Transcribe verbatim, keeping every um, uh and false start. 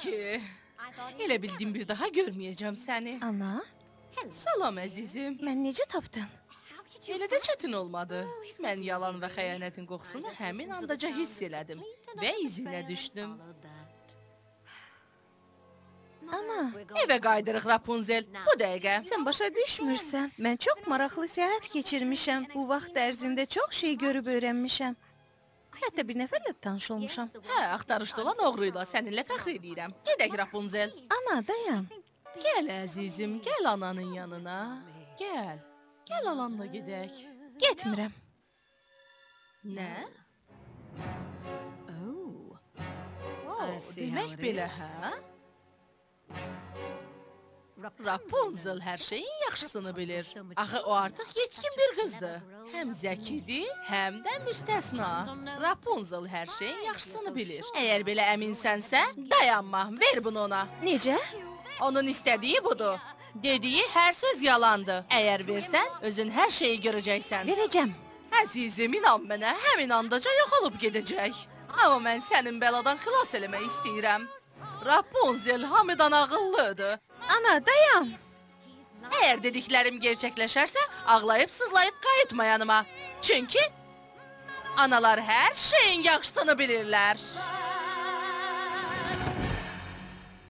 Beki, elə bildim bir daha görməyəcəm səni. Ana, Salam əzizim. mən necə tapdın? Elə də çətin olmadı. Mən yalan və xəyanətin qoxusunu həmin andaca hiss elədim və izinə düşdüm. Ana, Evə qaydırıq Rapunzel, bu dəqiqə. sən başa düşmürsən. Mən çox maraqlı səyahət keçirmişəm. Bu vaxt ərzində çox şey görüb öyrənmişəm. Hətta bir nəfərlə tanış olmuşam. Hə, axtarışda olan oğruyla səninlə fəxr edirəm. Gedək Rapunzel. Ana, dayan. Gəl əzizim, gəl ananın yanına. Gəl, gəl alanla gedək. Getmirəm. Nə? Oo. Oh, demək belə, hə? Rapunzel hər şeyin yaxşısını bilir. Axı o artıq yetkin bir qızdır. Həm zəkidir, həm də müstəsna. Rapunzel hər şeyin yaxşısını bilir. Əgər belə əminsənsə, dayanma, ver bunu ona. Necə? Onun istədiyi budur. Dediyi hər söz yalandır. Əgər versən, özün hər şeyi görəcəksən. Verəcəm. Əzizim, inan mənə, həmin andaca yox olub gedəcək. Amma mən sənin bəladan xilas eləmək istəyirəm. Rapunzel hamıdan ağıllıdır. Ana, dayan. Əgər dediklərim gerçəkləşərsə, ağlayıb sızlayıb qayıtma yanıma. Çünki analar hər şeyin yaxşısını bilirlər.